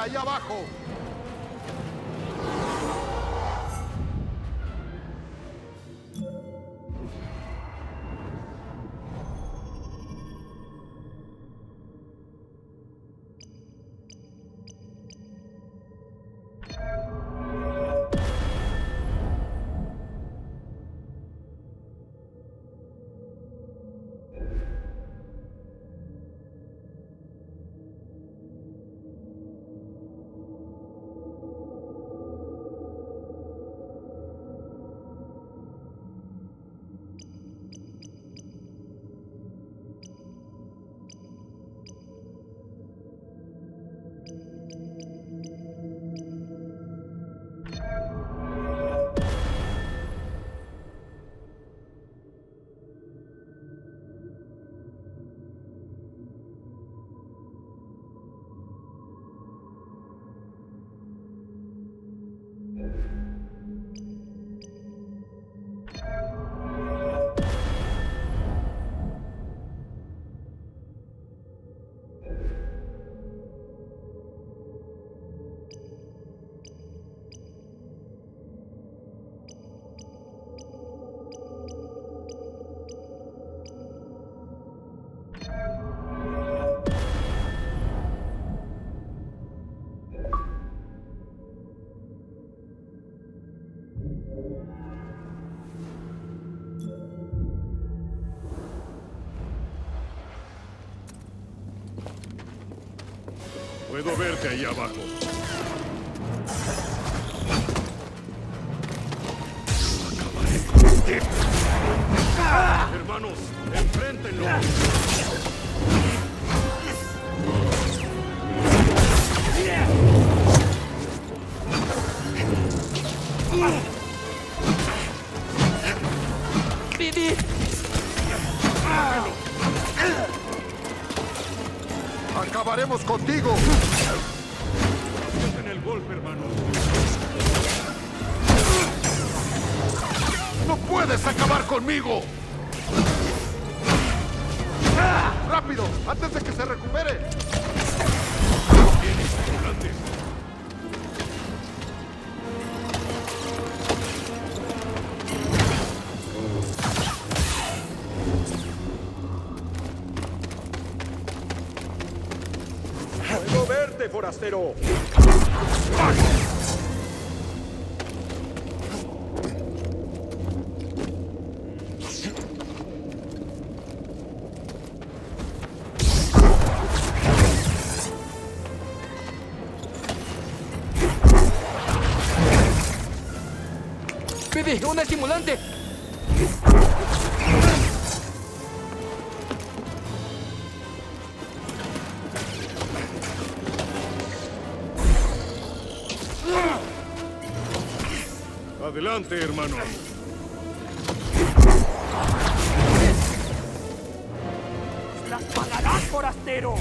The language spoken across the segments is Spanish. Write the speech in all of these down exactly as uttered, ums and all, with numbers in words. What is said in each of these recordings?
ahí abajo! Puedo verte ahí abajo. Acabaré contigo. Hermanos, enfréntenlo. ¡Didi! ¡Acabaremos contigo! En el golpe, hermano. ¡No puedes acabar conmigo! ¡Rápido! ¡Antes de que se recupere! Tienes adelante. ¡Puedo verte, forastero! ¡Pidi! ¡Un estimulante! Adelante, hermano. ¡Las pagarás, forastero!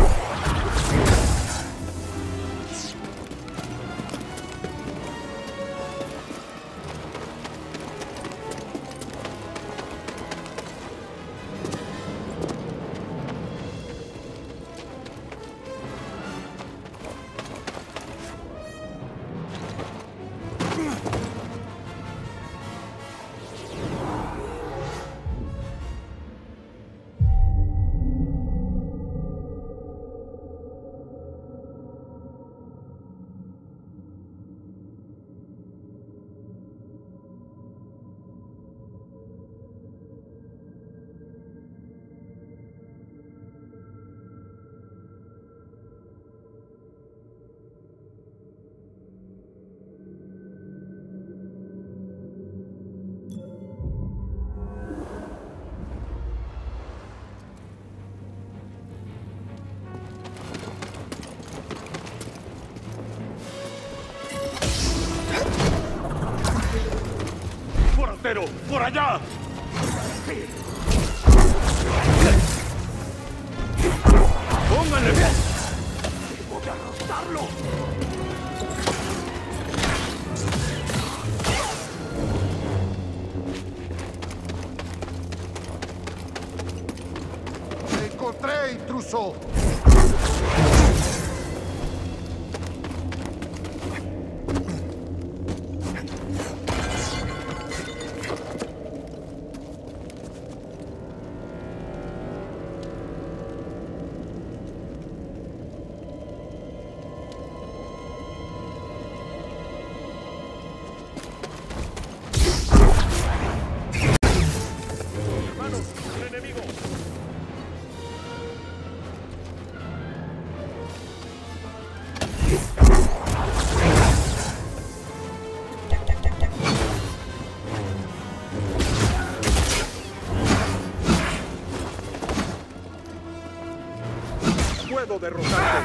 ¡Forastero! ¡Por allá! ¡Pónganle! ¡Voy a arrastrarlo! ¡Te encontré, intruso! puedo derrotarte.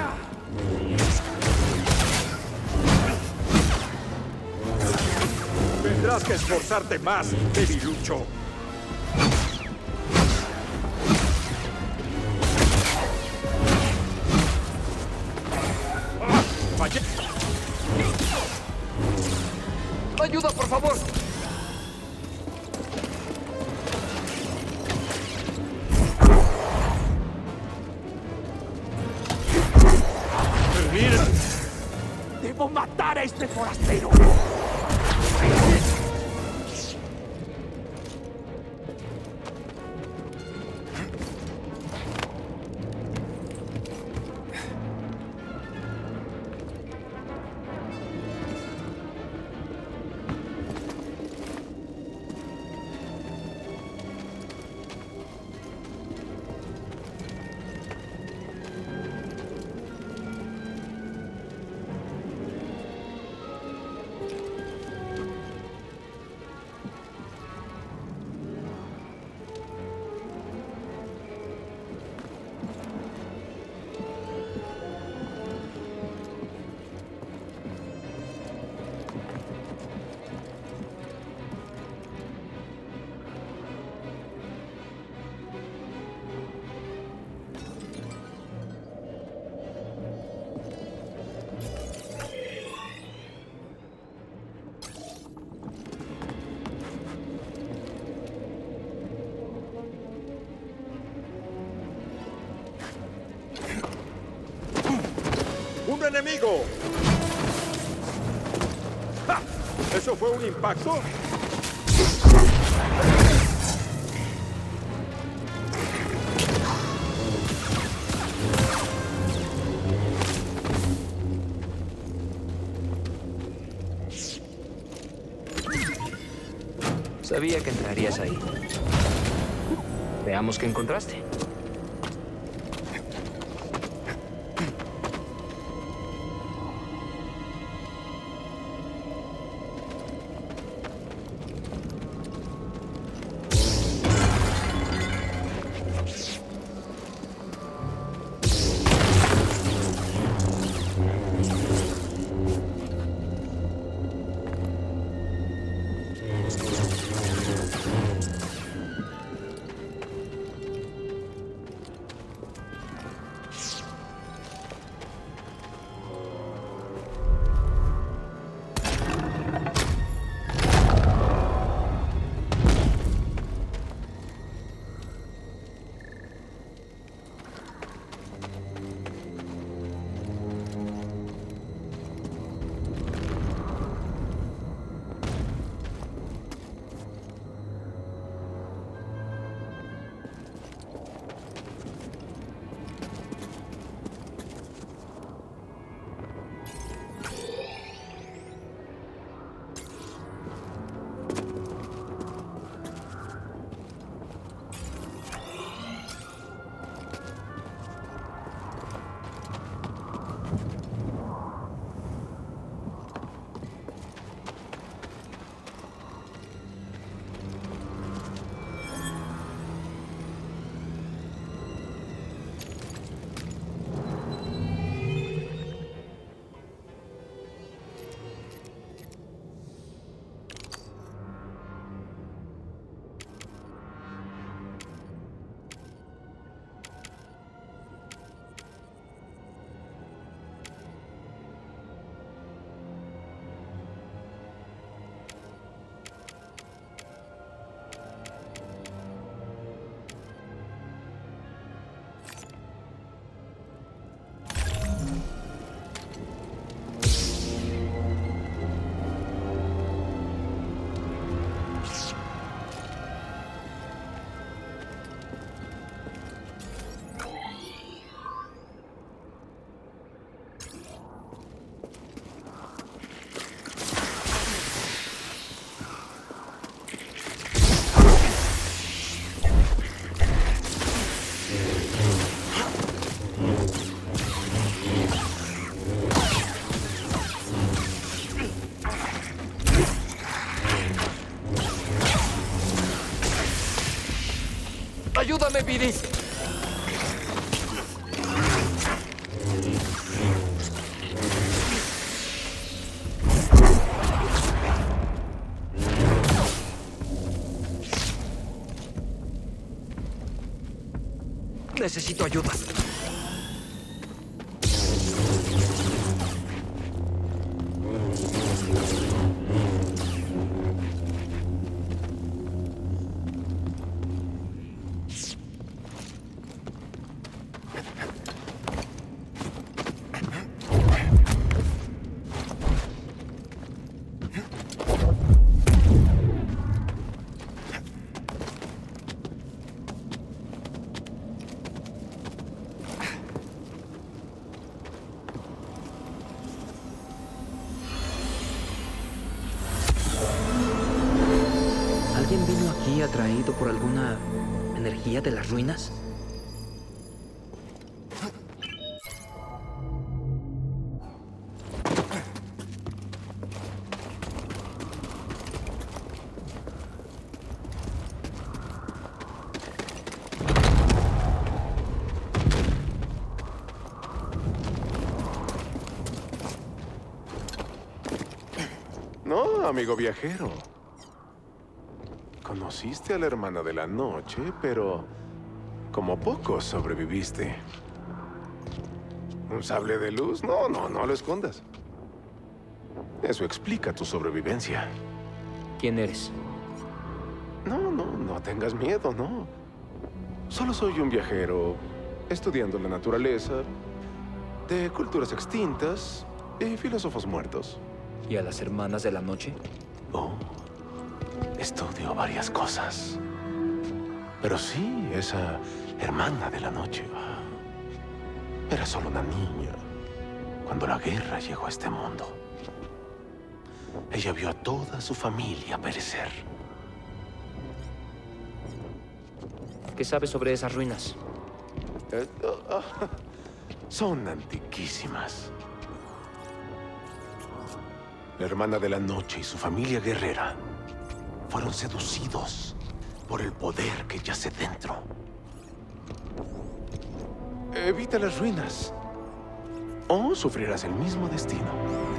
Tendrás que esforzarte más, debilucho. ¡Ah! ¡Fallé! ¡Ayuda, por favor! ¡Mira! ¡Debo matar a este forastero! ¡Un enemigo! ¡Ja! ¿Eso fue un impacto? Sabía que entrarías ahí. Veamos qué encontraste. ¡Ayúdame, Bidis! Necesito ayuda. ¿Alguien vino aquí atraído por alguna energía de las ruinas? No, amigo viajero. Conociste a la hermana de la noche, pero como pocos sobreviviste. ¿Un sable de luz? No, no, no lo escondas. Eso explica tu sobrevivencia. ¿Quién eres? No, no, no tengas miedo, no. Solo soy un viajero estudiando la naturaleza, de culturas extintas y filósofos muertos. ¿Y a las hermanas de la noche? Oh, estudio varias cosas. Pero sí, esa hermana de la noche ah, era solo una niña cuando la guerra llegó a este mundo. Ella vio a toda su familia perecer. ¿Qué sabes sobre esas ruinas? Eh, oh, oh, son antiquísimas. La hermana de la noche y su familia guerrera fueron seducidos por el poder que yace dentro. Evita las ruinas o sufrirás el mismo destino.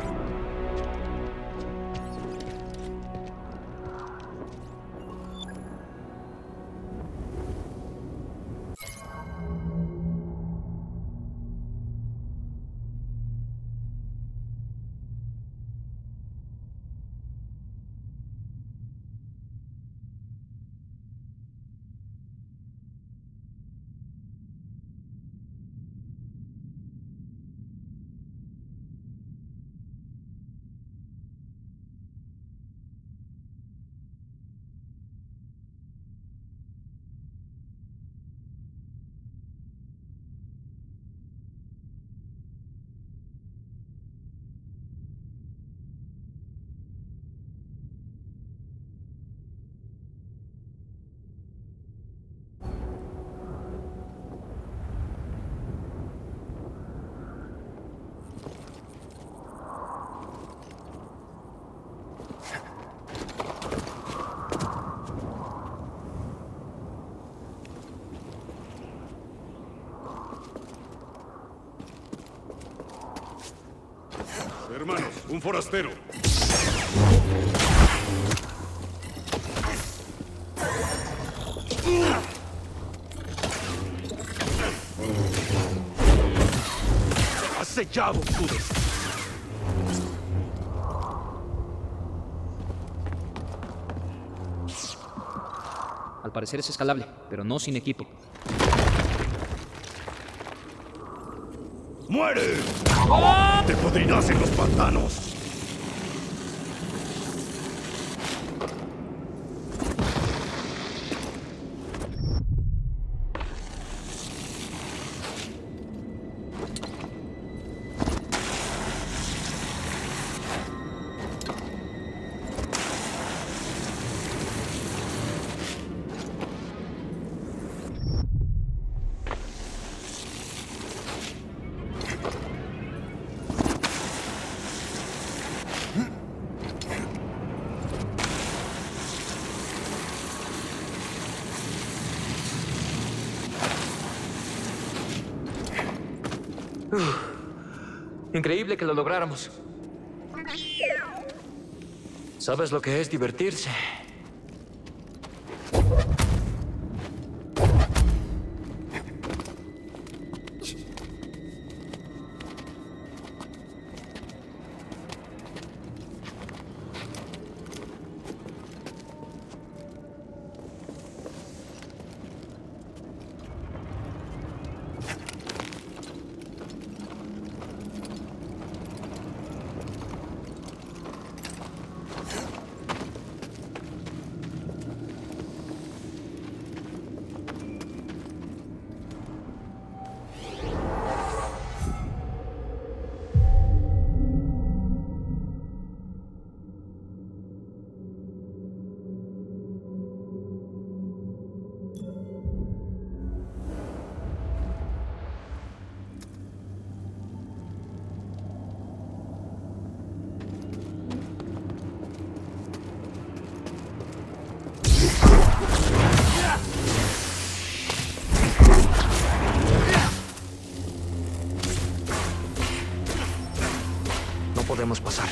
Hermanos, un forastero. Has sellado tu destino. Al parecer es escalable, pero no sin equipo. ¡Muere! ¡Te podrirás en los pantanos! Increíble que lo lográramos. ¿Sabes lo que es divertirse? podremos pasar.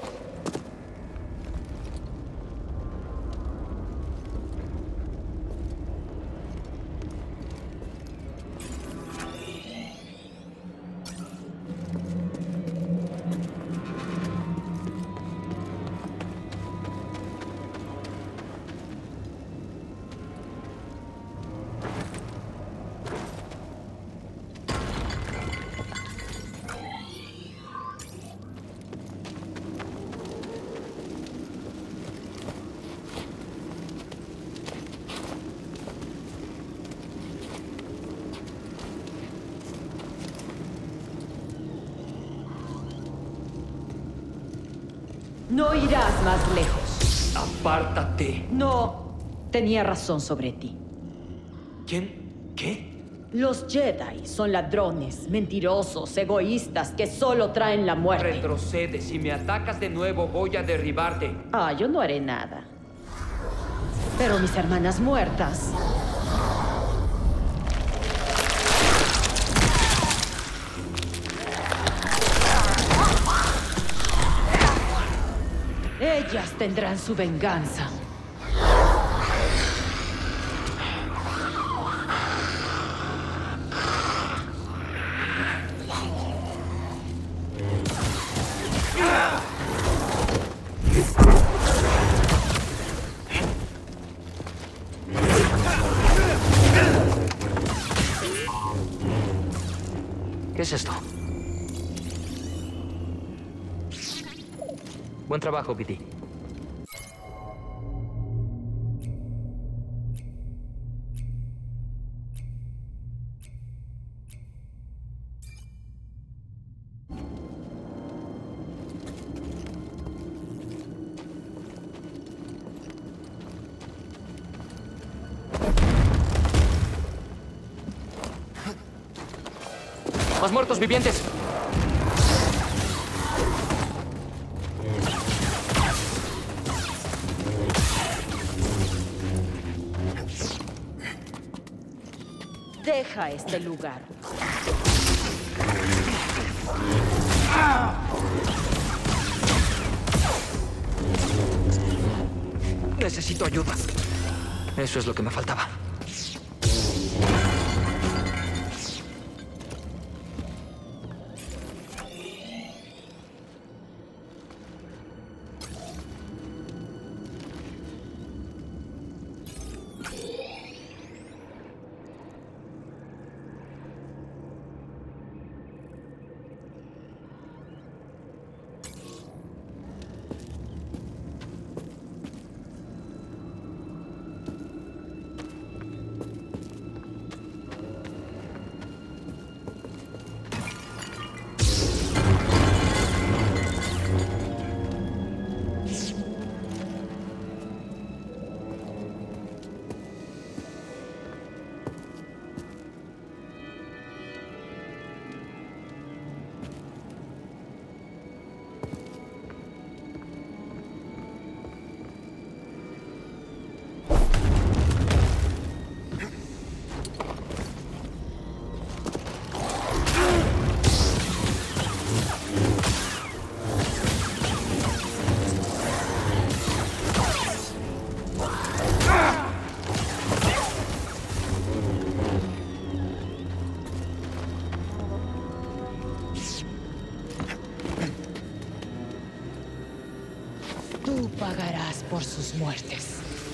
No irás más lejos. ¡Apártate! No, tenía razón sobre ti. ¿Quién? ¿Qué? Los Jedi son ladrones, mentirosos, egoístas, que solo traen la muerte. Retrocede. Si me atacas de nuevo, voy a derribarte. Ah, yo no haré nada. Pero mis hermanas muertas... ellas tendrán su venganza. ¿Qué es esto? Buen trabajo, B D. ¡Más muertos vivientes! Deja este lugar. Necesito ayuda. Eso es lo que me faltaba. Tú pagarás por sus muertes.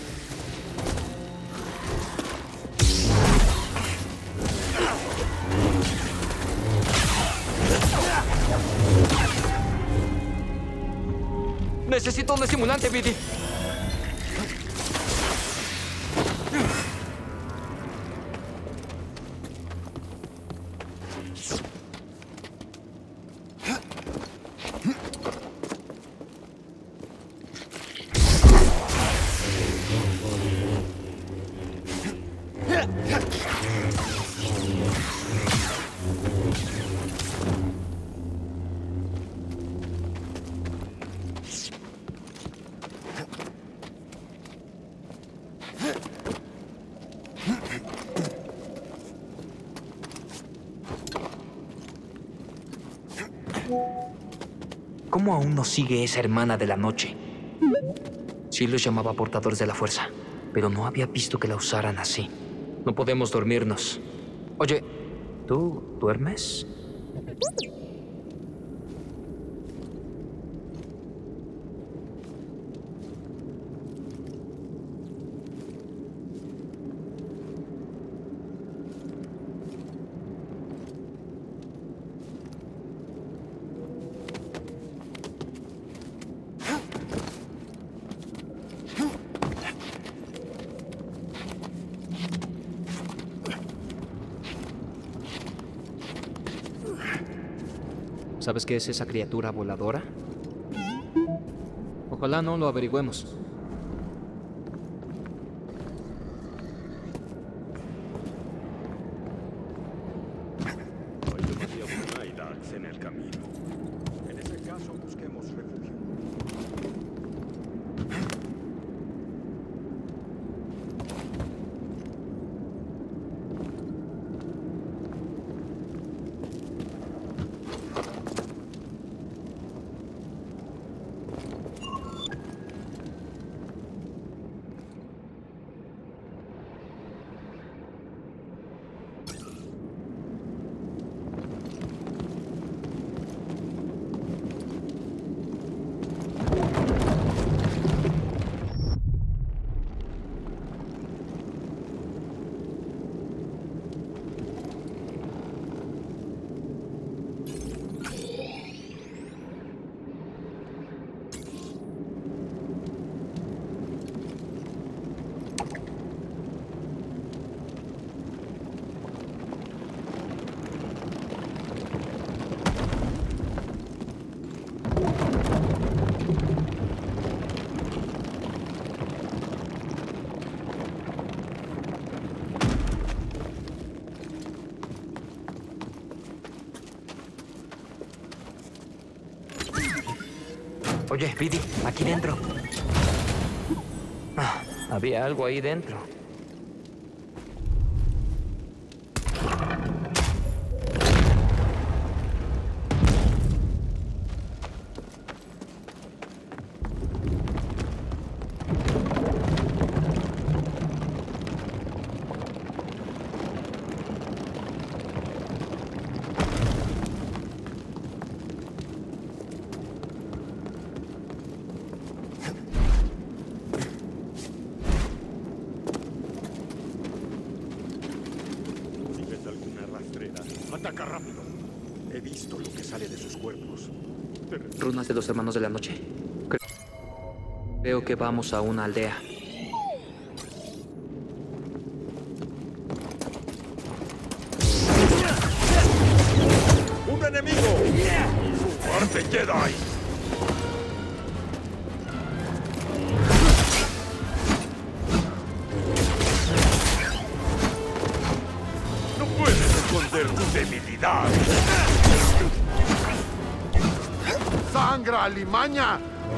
Necesito un estimulante, B D. ¿cómo aún nos sigue esa hermana de la noche? Sí los llamaba portadores de la fuerza, pero no había visto que la usaran así. No podemos dormirnos. Oye, ¿tú duermes? ¿Sabes qué es esa criatura voladora? Ojalá no lo averigüemos. Hay demasiados Nighthawks en el camino. En ese caso, busquemos refugio. Oye, Biddy, aquí dentro. Ah, había algo ahí dentro. Ataca rápido. He visto lo que sale de sus cuerpos. Runas de los hermanos de la noche. Creo que vamos a una aldea. ¡Un enemigo! ¡Su parte Jedi! ¡No puedes esconder tu debilidad! ¡Sangra, alimaña!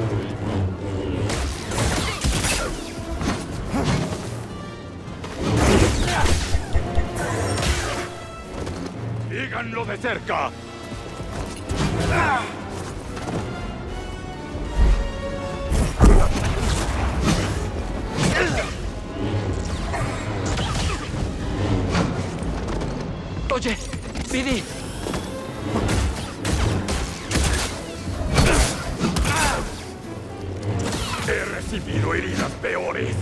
¡Díganlo de cerca! Oye, Biddy. He recibido heridas peores.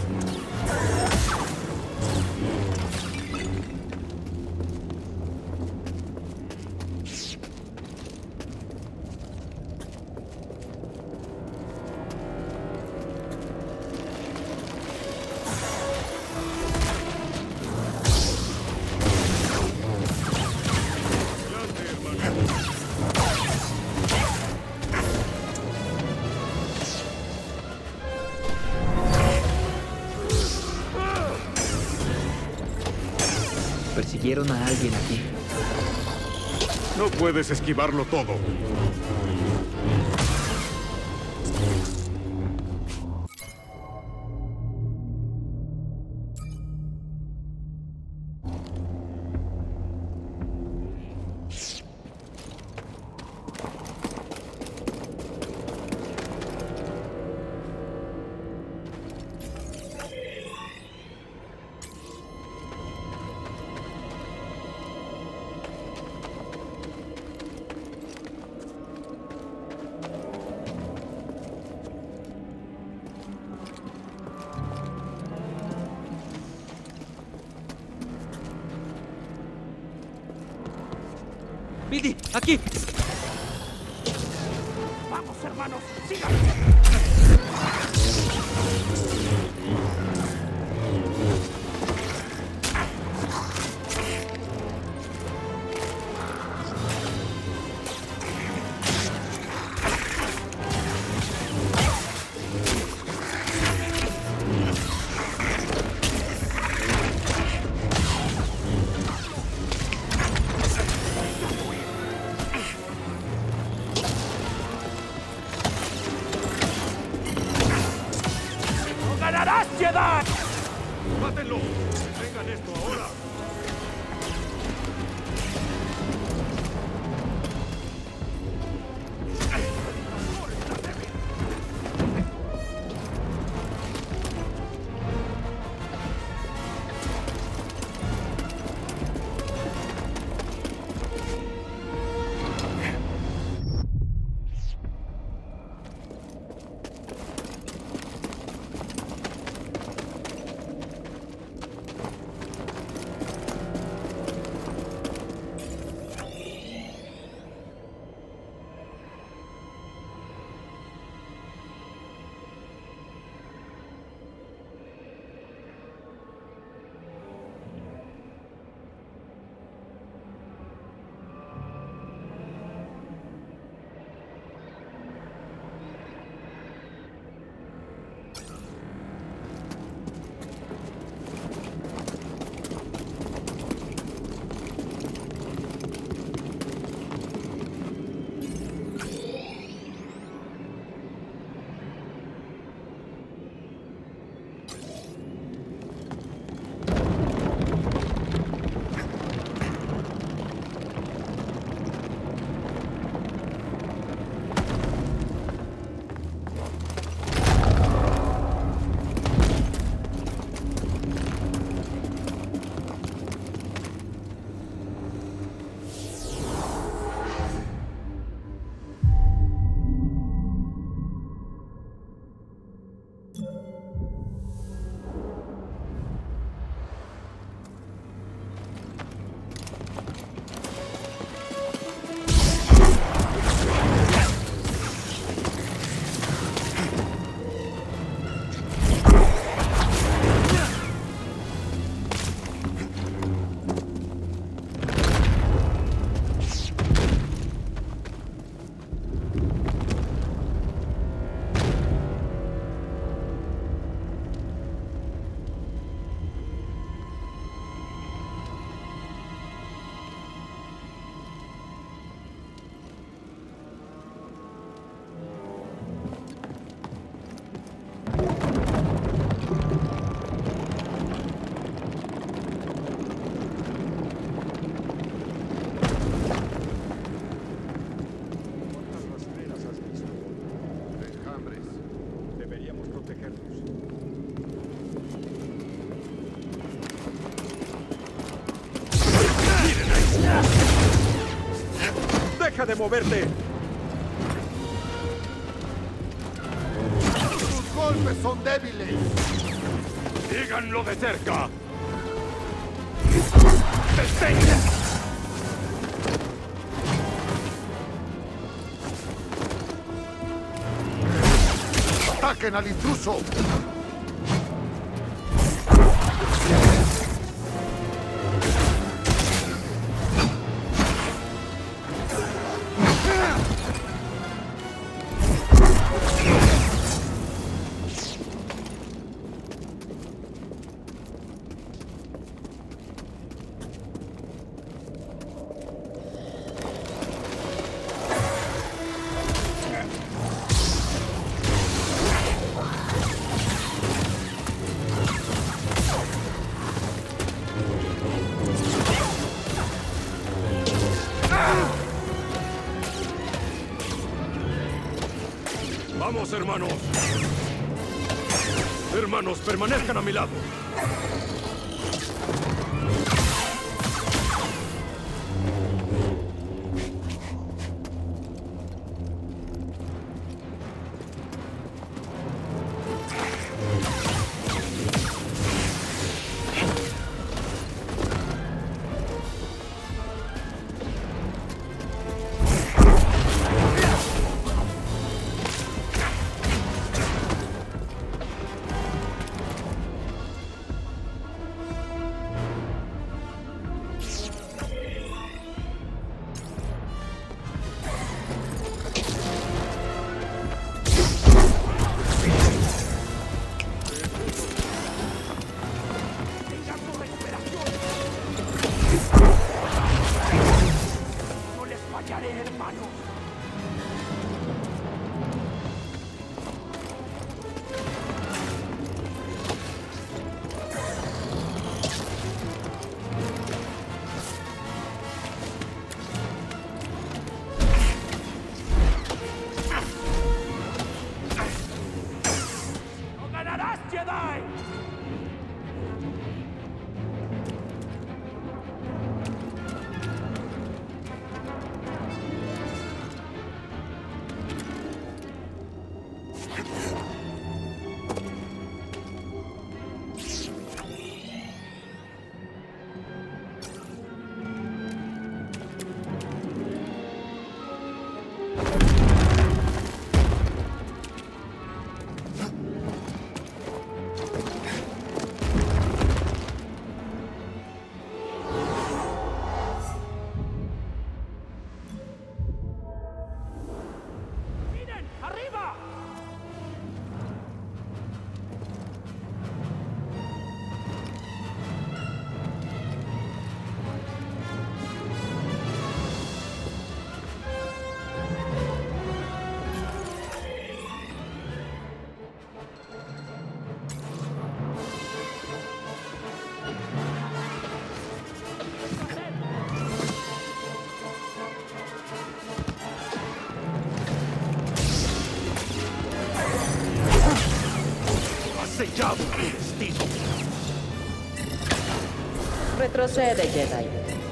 Persiguieron a alguien aquí. No puedes esquivarlo todo. Billy, aquí. ¡Vamos, hermanos! ¡Sigan! ¡Ganarás, Jedi! ¡Mátenlo! ¡Vengan esto ahora! ¡Deja de moverte! ¡Tus golpes son débiles! ¡Díganlo de cerca! ¡Ataquen al intruso! ¡Vamos, hermanos! Hermanos, permanezcan a mi lado. lucharé, hermano. ¡No ganarás, Jedi! ¡Miren! ¡Arriba! ¡Has sellado tu destino! Retrocede, Jedi.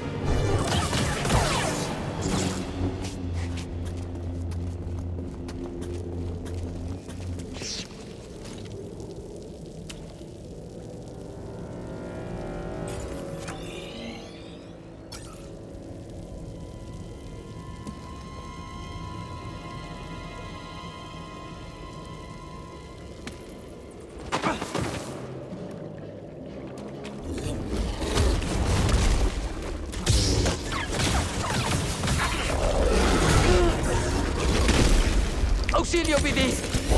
¡Auxilio, B D!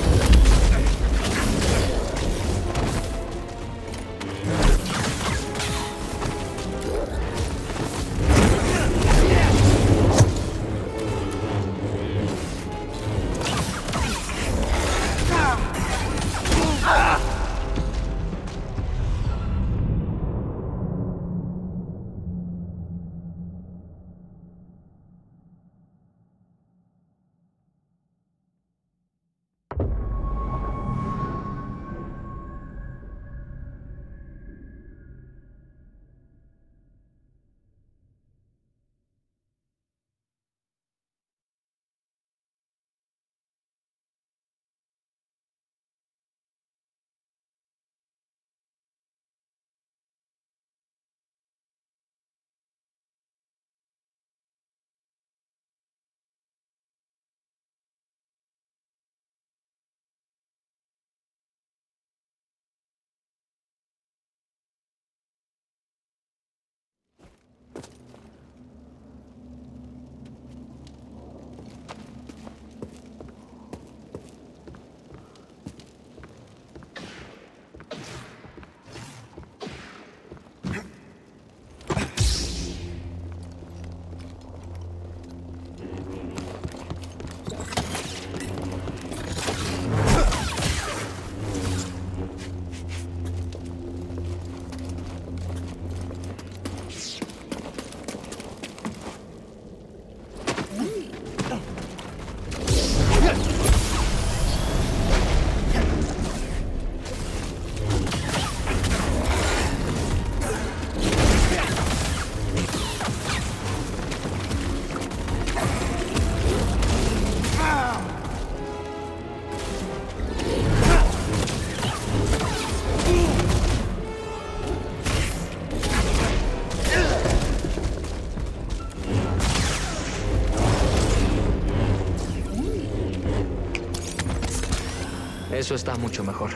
Eso está mucho mejor.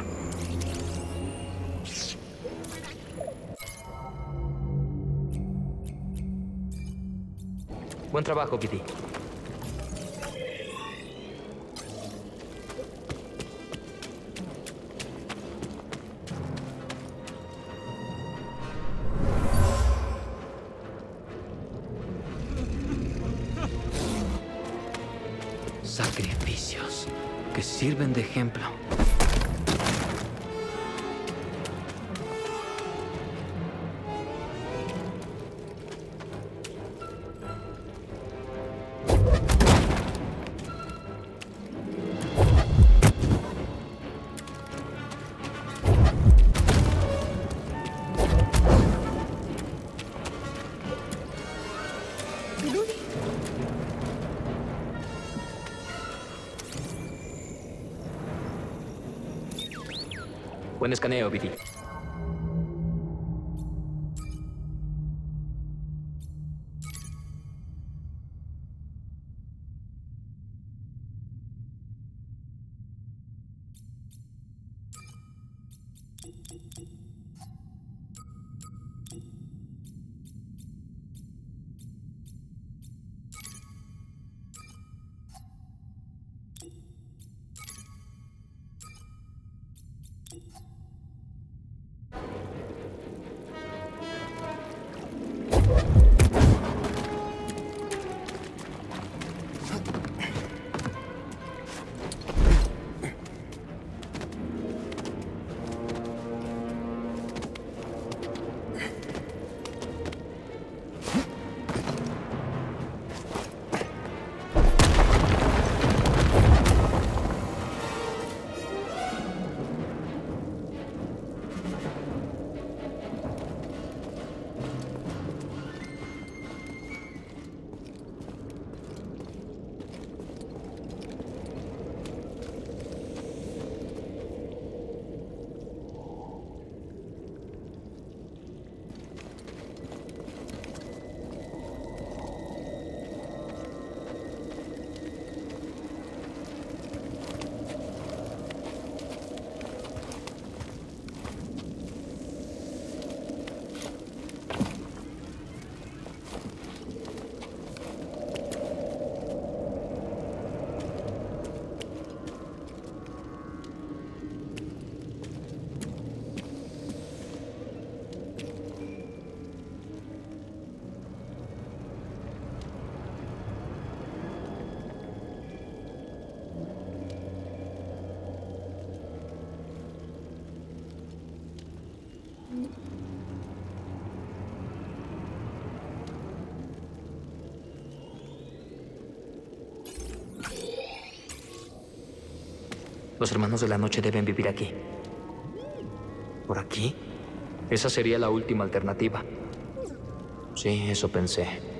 Buen trabajo, B D. Sacrificios que sirven de ejemplo. Buen escaneo, Viti. Los hermanos de la noche deben vivir aquí. ¿Por aquí? Esa sería la última alternativa. Sí, eso pensé.